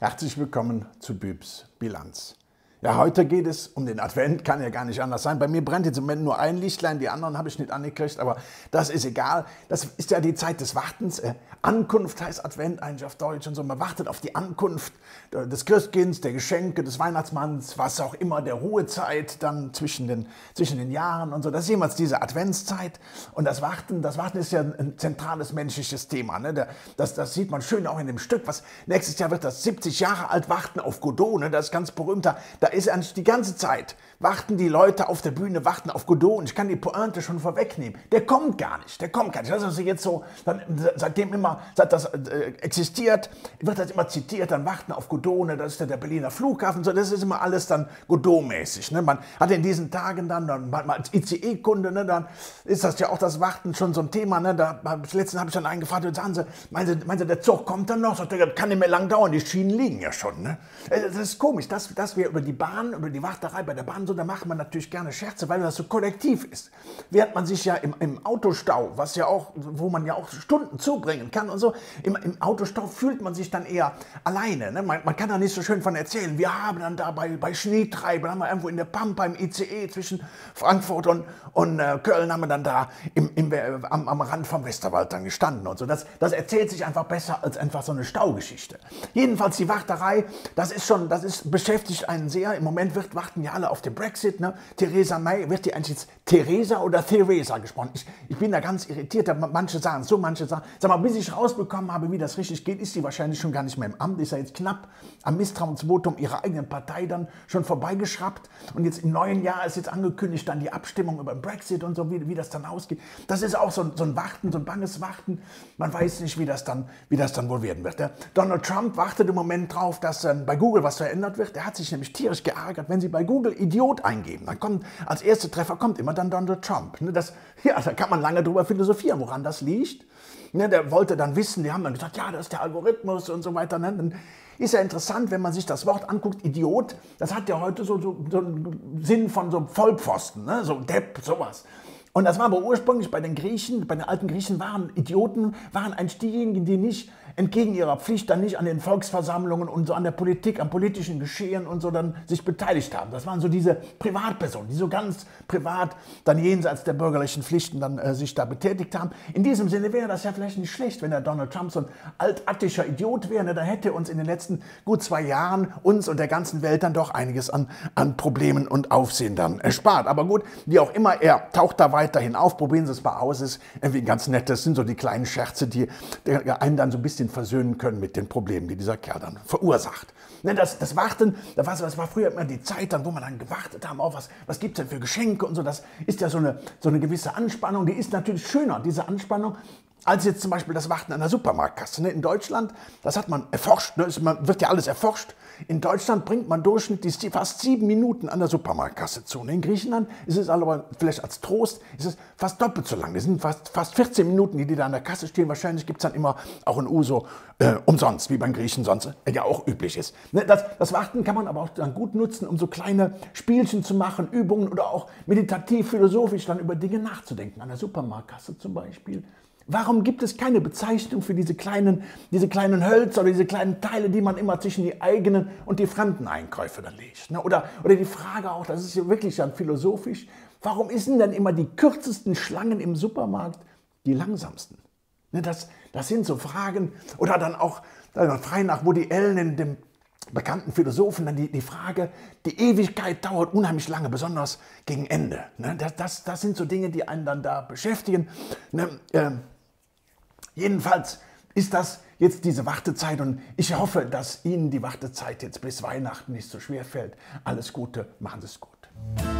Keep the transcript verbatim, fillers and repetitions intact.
Herzlich willkommen zu Bübs Bilanz. Ja, heute geht es um den Advent, kann ja gar nicht anders sein. Bei mir brennt jetzt im Moment nur ein Lichtlein, die anderen habe ich nicht angekriegt, aber das ist egal. Das ist ja die Zeit des Wartens. Äh, Ankunft heißt Advent eigentlich auf Deutsch und so. Man wartet auf die Ankunft des Christkinds, der Geschenke, des Weihnachtsmanns, was auch immer, der Ruhezeit dann zwischen den, zwischen den Jahren und so. Das ist jemals diese Adventszeit. Und das Warten, das Warten ist ja ein zentrales menschliches Thema. Ne? Das, das sieht man schön auch in dem Stück. Was, nächstes Jahr wird das siebzig Jahre alt, Warten auf Godot. Ne? Das ist ganz berühmt. Da, da ist eigentlich die ganze Zeit, warten die Leute auf der Bühne, warten auf Godot. Und ich kann die Pointe schon vorwegnehmen. Der kommt gar nicht, der kommt gar nicht. Das ist also jetzt so, dann, seitdem immer, seit das äh, existiert, wird das immer zitiert, dann warten auf Godot, ne? Das ist ja der Berliner Flughafen. So, das ist immer alles dann Godot-mäßig. Ne? Man hat in diesen Tagen dann, dann mal als I C E-Kunde, ne, dann ist das ja auch das Warten schon so ein Thema. Ne? Da, letztens habe ich dann einen gefragt, und sagen sie, meinen sie, meinen sie, der Zug kommt dann noch? So, das kann nicht mehr lang dauern, die Schienen liegen ja schon. Ne? Das ist komisch, dass, dass wir über die Bahn, über die Warterei bei der Bahn, so, da macht man natürlich gerne Scherze, weil das so kollektiv ist. Während man sich ja im, im Autostau, was ja auch, wo man ja auch Stunden zubringen kann und so, im, im Autostau fühlt man sich dann eher alleine. Ne? Man, man kann da nicht so schön von erzählen. Wir haben dann da bei, bei Schneetreiben, haben wir irgendwo in der Pampa im I C E zwischen Frankfurt und, und äh, Köln, haben wir dann da im, im, äh, am, am Rand vom Westerwald dann gestanden und so. Das, das erzählt sich einfach besser als einfach so eine Staugeschichte. Jedenfalls die Warterei, das ist schon, das ist, beschäftigt einen sehr. Im Moment wird, warten ja alle auf den Brexit. Ne? Theresa May, wird die eigentlich jetzt Theresa oder Theresa gesprochen? Ich, ich bin da ganz irritiert. Manche sagen so, manche sagen, sag mal, bis ich rausbekommen habe, wie das richtig geht, ist sie wahrscheinlich schon gar nicht mehr im Amt. Ist ja jetzt knapp am Misstrauensvotum ihrer eigenen Partei dann schon vorbeigeschraubt. Und jetzt im neuen Jahr ist jetzt angekündigt dann die Abstimmung über den Brexit und so, wie, wie das dann ausgeht. Das ist auch so, so ein Warten, so ein banges Warten. Man weiß nicht, wie das dann, wie das dann wohl werden wird. Der Donald Trump wartet im Moment drauf, dass ähm, bei Google was verändert wird. Er hat sich nämlich tierisch geärgert, wenn Sie bei Google Idiot eingeben. Dann kommt als erster Treffer kommt immer dann Donald Trump. Das, ja, da kann man lange drüber philosophieren, woran das liegt. Ne, der wollte dann wissen, die haben dann gesagt, ja, das ist der Algorithmus und so weiter. Ne? Dann ist ja interessant, wenn man sich das Wort anguckt, Idiot, das hat ja heute so, so, so einen Sinn von so Vollpfosten, ne? So Depp, sowas. Und das war aber ursprünglich bei den Griechen, bei den alten Griechen waren Idioten, waren eigentlich diejenigen, die nicht entgegen ihrer Pflicht dann nicht an den Volksversammlungen und so an der Politik, am politischen Geschehen und so dann sich beteiligt haben. Das waren so diese Privatpersonen, die so ganz privat dann jenseits der bürgerlichen Pflichten dann äh, sich da betätigt haben. In diesem Sinne wäre das ja vielleicht nicht schlecht, wenn der Donald Trump so ein altattischer Idiot wäre. Ne? Da hätte uns in den letzten gut zwei Jahren, uns und der ganzen Welt dann doch einiges an, an Problemen und Aufsehen dann erspart. Aber gut, wie auch immer, er taucht da weiterhin auf. Probieren Sie es mal aus. Ist irgendwie ganz nett. Das sind so die kleinen Scherze, die einen dann so ein bisschen versöhnen können mit den Problemen, die dieser Kerl dann verursacht. Das, das Warten, das war, das war früher immer die Zeit, dann, wo man dann gewartet haben, oh, was, was gibt es denn für Geschenke und so. Das ist ja so eine, so eine gewisse Anspannung. Die ist natürlich schöner, diese Anspannung, als jetzt zum Beispiel das Warten an der Supermarktkasse. In Deutschland, das hat man erforscht, das wird ja alles erforscht. In Deutschland bringt man durchschnittlich fast sieben Minuten an der Supermarktkasse zu. In Griechenland ist es aber vielleicht als Trost, ist es fast doppelt so lang. Das sind fast, fast vierzehn Minuten, die, die da an der Kasse stehen. Wahrscheinlich gibt es dann immer auch ein Uso äh, umsonst, wie beim Griechen sonst äh, ja auch üblich ist. Ne, das, das Warten kann man aber auch dann gut nutzen, um so kleine Spielchen zu machen, Übungen oder auch meditativ, philosophisch dann über Dinge nachzudenken. An der Supermarktkasse zum Beispiel. Warum gibt es keine Bezeichnung für diese kleinen, diese kleinen Hölzer oder diese kleinen Teile, die man immer zwischen die eigenen und die fremden Einkäufe dann legt? Oder, oder die Frage auch, das ist ja wirklich dann philosophisch, warum sind denn immer die kürzesten Schlangen im Supermarkt die langsamsten? Das, das sind so Fragen. Oder dann auch frei nach Woody Allen in dem bekannten Philosophen dann die, die Frage, die Ewigkeit dauert unheimlich lange, besonders gegen Ende. Das, das, das sind so Dinge, die einen dann da beschäftigen. Jedenfalls ist das jetzt diese Wartezeit und ich hoffe, dass Ihnen die Wartezeit jetzt bis Weihnachten nicht so schwer fällt. Alles Gute, machen Sie es gut.